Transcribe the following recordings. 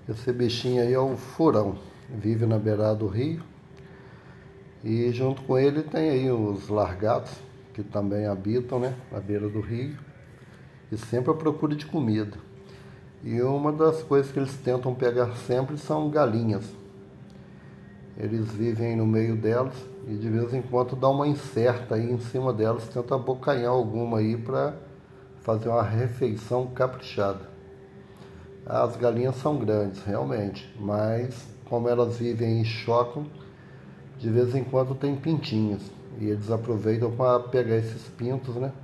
Esse bichinho aí é o furão, vive na beirada do rio e junto com ele tem aí os largatos que também habitam, né, na beira do rio e sempre à procura de comida. E uma das coisas que eles tentam pegar sempre são galinhas. Eles vivem no meio delas e de vez em quando dá uma incerta aí em cima delas, tenta abocanhar alguma aí para fazer uma refeição caprichada. As galinhas são grandes, realmente, mas como elas vivem e chocam, de vez em quando tem pintinhos. E eles aproveitam para pegar esses pintos, né?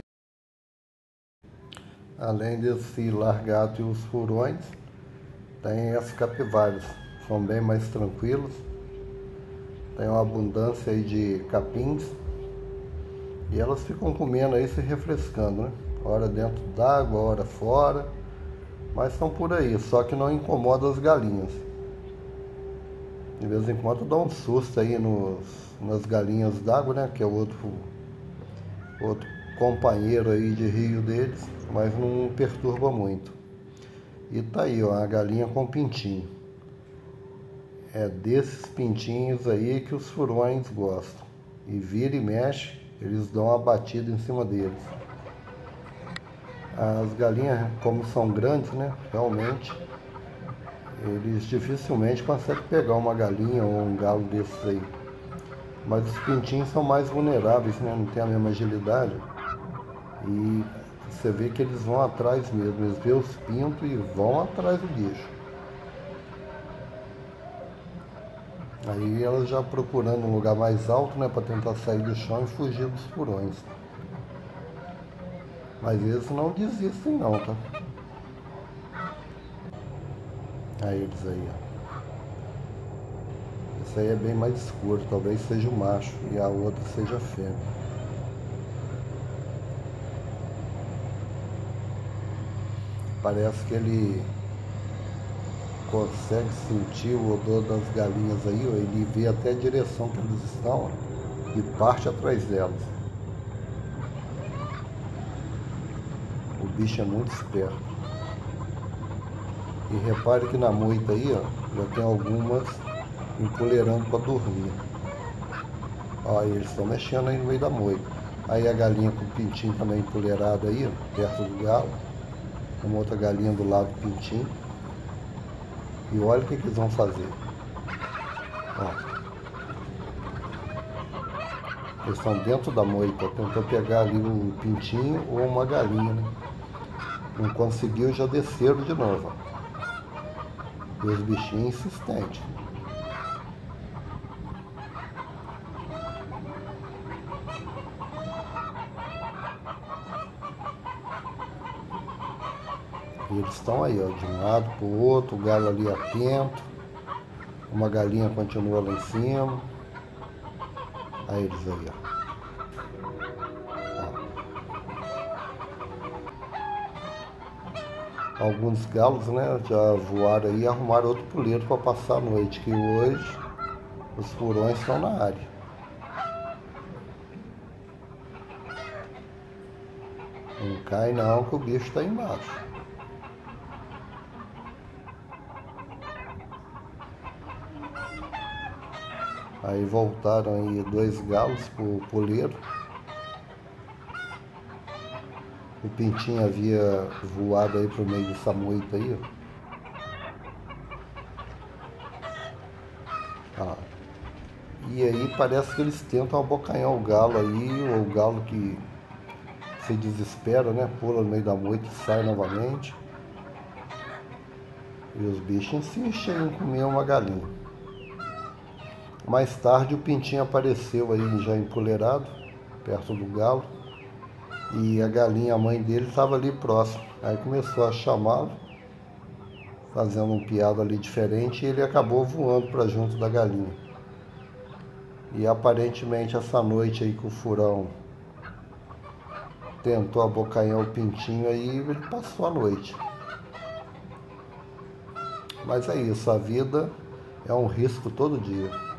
Além desse largato e os furões, tem as capivaras, são bem mais tranquilos. Tem uma abundância aí de capins. E elas ficam comendo aí, se refrescando, né? Hora dentro d'água, hora fora. Mas estão por aí, só que não incomoda as galinhas. De vez em quando dá um susto aí nas galinhas d'água, né? Que é outro companheiro aí de rio deles, mas não perturba muito. E tá aí, ó, a galinha com pintinho. É desses pintinhos aí que os furões gostam. E vira e mexe, eles dão uma batida em cima deles. As galinhas, como são grandes, né, realmente, eles dificilmente conseguem pegar uma galinha ou um galo desses aí. Mas os pintinhos são mais vulneráveis, né, não tem a mesma agilidade. E você vê que eles vão atrás mesmo, eles vê os pintos e vão atrás do bicho. Aí elas já procurando um lugar mais alto, né, para tentar sair do chão e fugir dos furões. Mas eles não desistem não, tá? Aí eles aí, ó. Esse aí é bem mais escuro, talvez seja o macho e a outra seja a fêmea. Parece que ele consegue sentir o odor das galinhas aí, ó. Ele vê até a direção que eles estão, ó, e parte atrás delas. O bicho é muito esperto. E repare que na moita aí, ó, já tem algumas empoleirando para dormir. Ó, eles estão mexendo aí no meio da moita. Aí a galinha com o pintinho também empoleirado aí, ó, perto do galo. Uma outra galinha do lado do pintinho. E olha o que eles vão fazer. Ó. Eles estão dentro da moita, tentou pegar ali um pintinho ou uma galinha, né? Não conseguiu, já desceram de novo. Ó. E os bichinhos insistentes. E eles estão aí, ó, de um lado para o outro, o galo ali atento, uma galinha continua lá em cima. Aí eles aí, ó. Alguns galos, né, já voaram aí e arrumaram outro puleiro para passar a noite, que hoje os furões estão na área. Não cai não, que o bicho está embaixo. Aí voltaram aí 2 galos pro puleiro. O pintinho havia voado aí pro meio dessa moita aí, ó. Ah. E aí parece que eles tentam abocanhar o galo aí, ou o galo que se desespera, né? Pula no meio da moita e sai novamente. E os bichos insistem em comer uma galinha. Mais tarde o pintinho apareceu aí já empoleirado, perto do galo. E a galinha, a mãe dele, estava ali próximo. Aí começou a chamá-lo, fazendo um piado ali diferente, e ele acabou voando para junto da galinha. E aparentemente essa noite aí que o furão tentou abocanhar o pintinho, aí ele passou a noite. Mas é isso, a vida é um risco todo dia.